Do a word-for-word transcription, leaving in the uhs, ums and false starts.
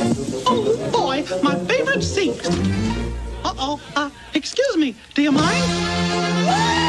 Oh, boy, my favorite seat. Uh-oh. Uh, excuse me, do you mind?